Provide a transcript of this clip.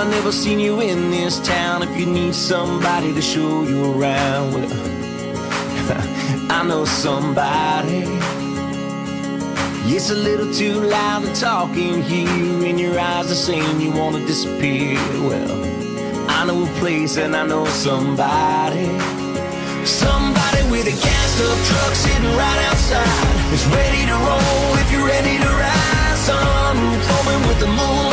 I never seen you in this town. If you need somebody to show you around, well, I know somebody. It's a little too loud to talk in here, and your eyes are saying you want to disappear. Well, I know a place and I know somebody. Somebody with a gassed up truck sitting right outside. It's ready to roll if you're ready to ride. Sunroof open with the moon